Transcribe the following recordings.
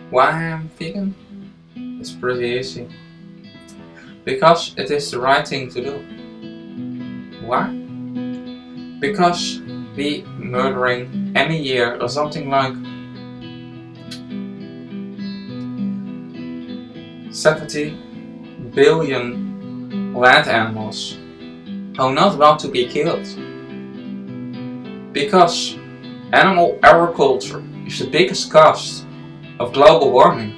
Why I am vegan? It's pretty easy. Because it is the right thing to do. Why? Because we murdering any year or something like 70 billion land animals who not want to be killed. Because animal agriculture is the biggest cause of global warming.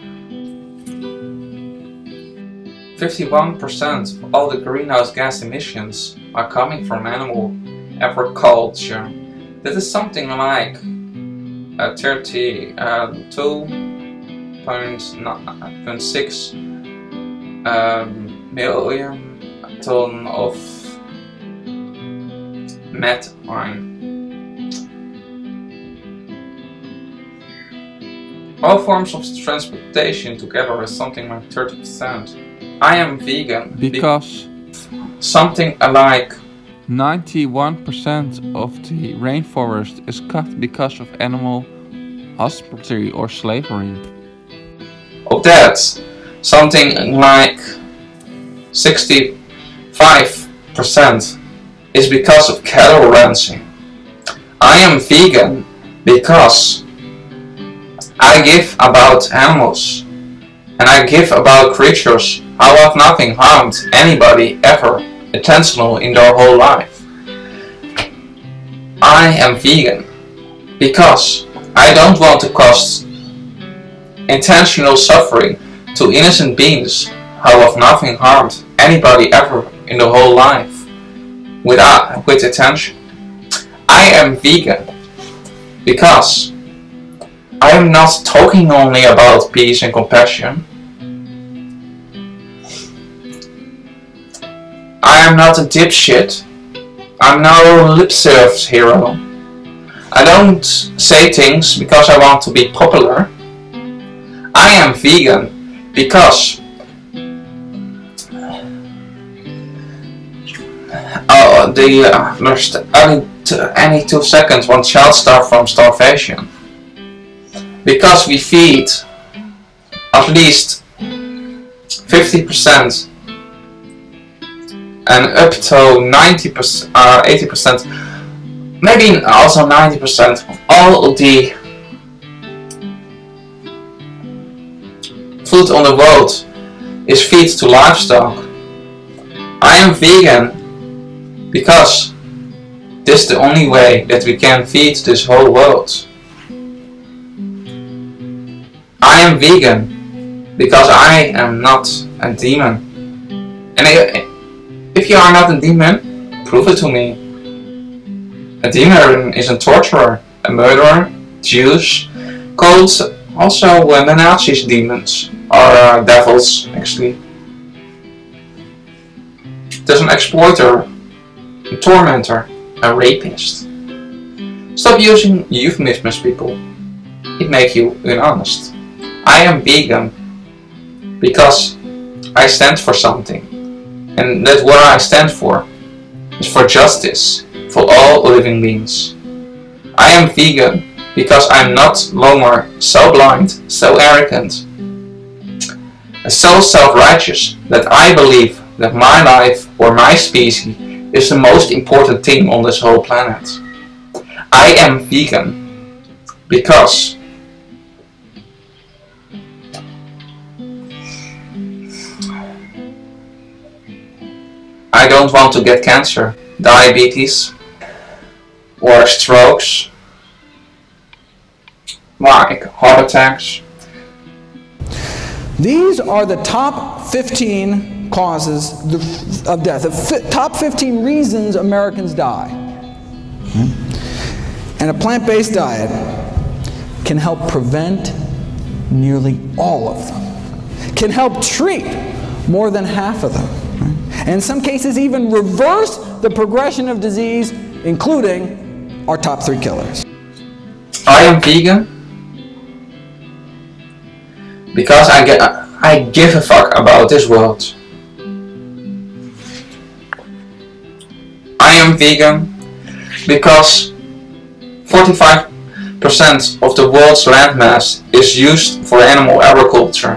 51% of all the greenhouse gas emissions are coming from animal agriculture. That is something like 32.6 million ton of methane. All forms of transportation together is something like 30%. I am vegan because something like 91% of the rainforest is cut because of animal husbandry or slavery. Of that, something like 65% is because of cattle ranching. I am vegan because I give about animals and I give about creatures who have nothing harmed anybody ever intentional in their whole life. I am vegan because I don't want to cause intentional suffering to innocent beings who have nothing harmed anybody ever in the whole life with intention. I am vegan because I am not talking only about peace and compassion. I am not a dipshit. I'm no lip-service hero. I don't say things because I want to be popular. I am vegan because any 2 seconds one child starves from starvation. Because we feed at least 50% and up to 90%, 80%, maybe also 90% of all of the food on the world is fed to livestock. I am vegan because this is the only way that we can feed this whole world. I am vegan because I am not a demon. And if you are not a demon, prove it to me. A demon is a torturer, a murderer, Jews, called also the Nazis demons, or devils actually. There's an exploiter, a tormentor, a rapist. Stop using euphemisms, people. It makes you honest. I am vegan because I stand for something, and that what I stand for is for justice for all living beings. I am vegan because I'm not longer so blind, so arrogant, and so self-righteous that I believe that my life or my species is the most important thing on this whole planet. I am vegan because I don't want to get cancer, diabetes, or strokes, like heart attacks. These are the top 15 causes of death, the top 15 reasons Americans die. And a plant-based diet can help prevent nearly all of them, can help treat more than half of them. And in some cases even reverse the progression of disease, including our top 3 killers. I am vegan because I give a fuck about this world. I am vegan because 45% of the world's landmass is used for animal agriculture.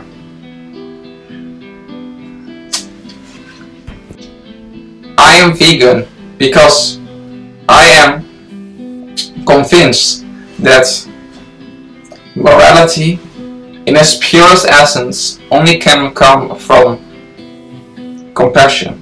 I am vegan because I am convinced that morality in its purest essence only can come from compassion,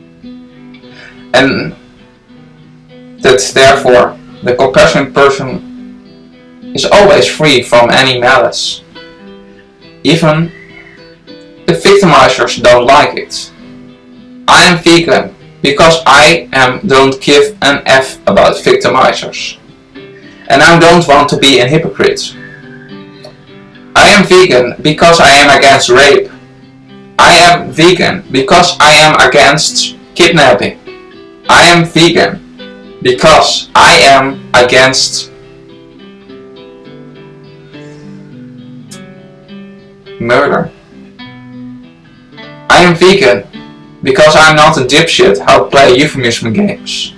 and that therefore the compassionate person is always free from any malice. Even the victimizers don't like it. I am vegan because I don't give an F about victimizers, and I don't want to be a hypocrite. I am vegan because I am against rape. I am vegan because I am against kidnapping. I am vegan because I am against murder. I am vegan because I'm not a dipshit how to play euphemism games.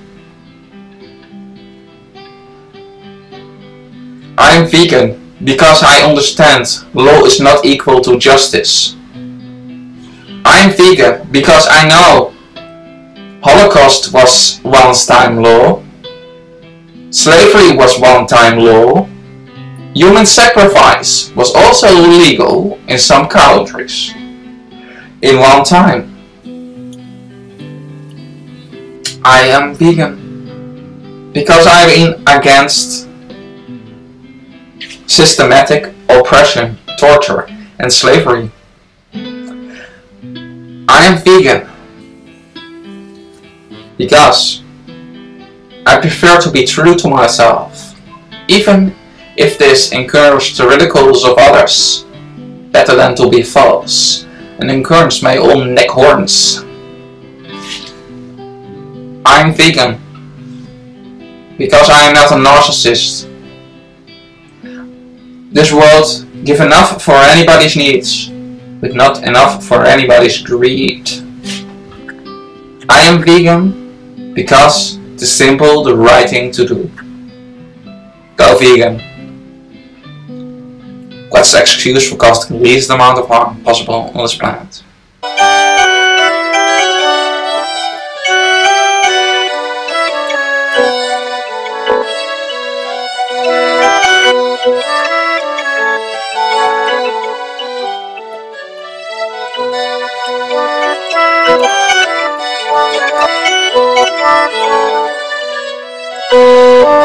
I am vegan because I understand law is not equal to justice. I am vegan because I know Holocaust was once-time law, slavery was one-time law, human sacrifice was also legal in some countries in one time. I am vegan because I am against systematic oppression, torture, and slavery. I am vegan because I prefer to be true to myself, even if this encourages the ridicules of others, better than to be false and encourage my own neck horns. I am vegan because I am not a narcissist. This world gives enough for anybody's needs, but not enough for anybody's greed. I am vegan because it's simple, the right thing to do. Go vegan. What's the excuse for causing the least amount of harm possible on this planet? Thank you.